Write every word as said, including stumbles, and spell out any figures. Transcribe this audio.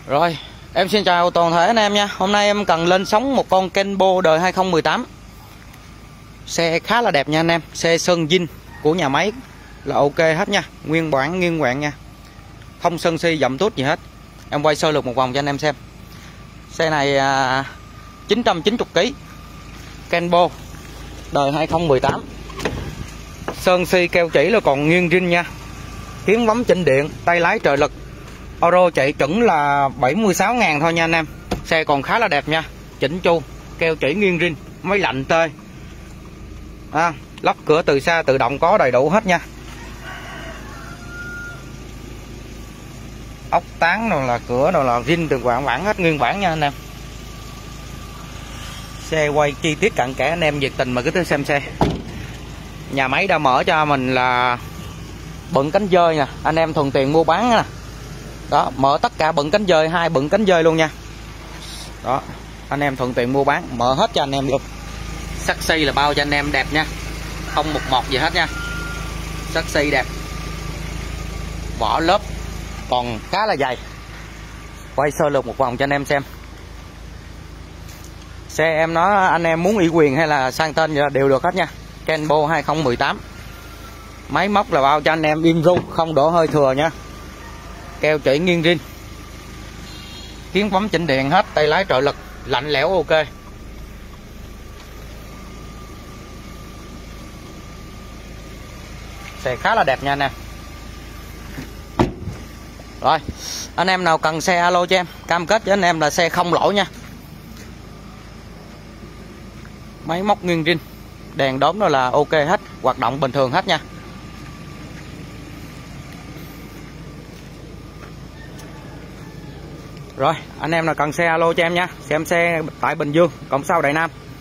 Rồi, em xin chào toàn thể anh em nha. Hôm nay em cần lên sóng một con Kenbo đời hai không một tám. Xe khá là đẹp nha anh em. Xe sơn zin của nhà máy là ok hết nha. Nguyên bản nguyên quạng nha. Không sơn si dậm tút gì hết. Em quay sơ lược một vòng cho anh em xem. Xe này à, chín trăm chín mươi ki lô gam. Kenbo đời hai không một tám. Sơn si keo chỉ là còn nguyên zin nha. Kiến bấm chỉnh điện, tay lái trợ lực. Euro chạy chuẩn là bảy mươi sáu ngàn thôi nha anh em. Xe còn khá là đẹp nha. Chỉnh chu, keo chỉ nguyên zin, máy lạnh tê à, lóc cửa từ xa tự động có đầy đủ hết nha. Ốc tán rồi là cửa rồi là zin từ bản bản hết nguyên bản nha anh em. Xe quay chi tiết cặn kẽ anh em nhiệt tình mà cứ tới xem xe. Nhà máy đã mở cho mình là bận cánh dơi nè, anh em thuận tiện mua bán nè. Đó, mở tất cả bận cánh dơi, hai bận cánh dơi luôn nha. Đó, anh em thuận tiện mua bán, mở hết cho anh em luôn. Sắt xi là bao cho anh em đẹp nha. Không một mọt gì hết nha. Sắt xi đẹp. Vỏ lớp còn khá là dày. Quay sơ lược một vòng cho anh em xem. Xe em nói anh em muốn ủy quyền hay là sang tên đều được hết nha. Kenbo hai không một tám. Máy móc là bao cho anh em yên ru, không đổ hơi thừa nha. Keo chỉ nghiêng zin. Kiến bấm chỉnh điện hết, tay lái trợ lực, lạnh lẽo ok. Xe khá là đẹp nha anh em. Rồi, anh em nào cần xe alo cho em, cam kết với anh em là xe không lỗi nha. Máy móc nghiêng zin, đèn đóm đó là ok hết, hoạt động bình thường hết nha. Rồi, anh em nào cần xe alo cho em nha. Xem xe tại Bình Dương, Cộng Sao Đại Nam.